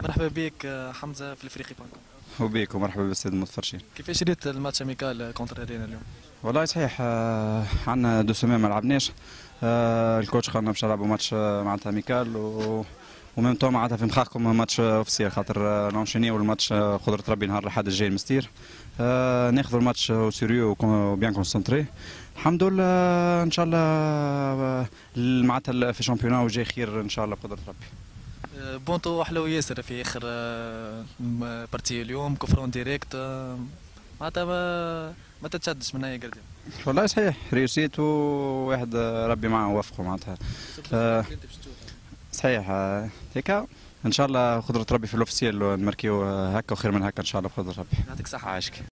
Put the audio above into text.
مرحبا بك حمزه في الافريقي بانكو. وبيك ومرحبا بالسيد المتفرجين. كيفاش ريت الماتش اميكال كونتر رينا اليوم؟ والله صحيح، عندنا دو سومين ما لعبناش. الكوتش قالنا باش نلعبوا ماتش معناتها اميكال وميم تو معناتها في مخاخكم ماتش اوفيسيال خاطر نونشينيو الماتش قدرة ربي نهار الاحد الجاي المستير. ناخذوا الماتش سيريو وبيان كونسونتري. الحمد لله ان شاء الله معناتها في الشامبيونات وجاي خير ان شاء الله بقدرة ربي. بونتو حلو ياسر في اخر بارتي اليوم كفرون ديريكت معناتها ما تتشدش من اي قردين. والله صحيح ريوسيت وواحد ربي معه ووفقه معناتها. صحيح هيك ان شاء الله قدرة ربي في الاوفيسيال نماركيو هكا وخير من هكا ان شاء الله بقدرة ربي. يعطيك الصحة. عايشك.